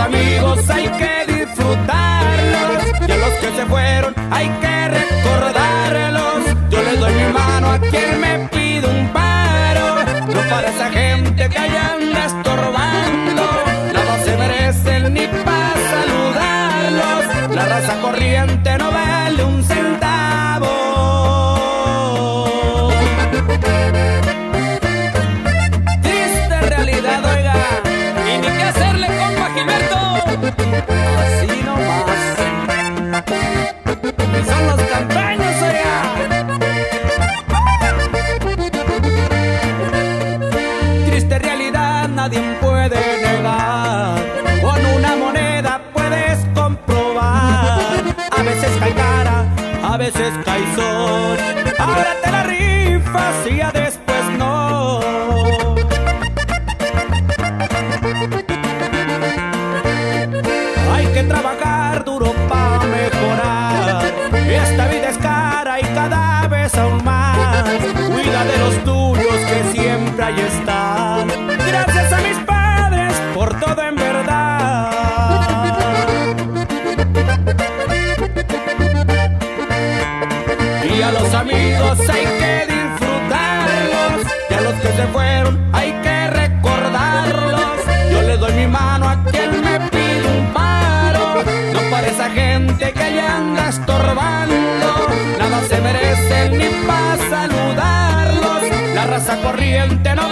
amigos hay que disfrutarlos, y a los que se fueron hay que recordarlos. Yo les doy mi mano a quien me pide un paro, no para esa gente que allá anda estorbando. Nada se merecen ni para saludarlos, la raza corriente no vale un centavo. Triste realidad, oiga, y ni qué hacerle, compa Gilberto. Así nomás. Y son los campeños, oiga. Triste realidad, nadie puede negar. Con una moneda puedes comprobar. A veces cae cara, a veces cae sol. Ahora te la rifas y ya después no. Hay que trabajar duro para mejorar. Esta vida es cara y cada vez aún más. Cuida de los tuyos que siempre ahí están. Gracias a mis padres por todo en verdad. Y a los amigos hay que disfrutarlos, y a los que se fueron hay que recordarlos. Yo les doy mi mano a quien me pide un paro, no para esa gente que allá anda estorbando. Nada se merecen ni para saludarlos, la raza corriente no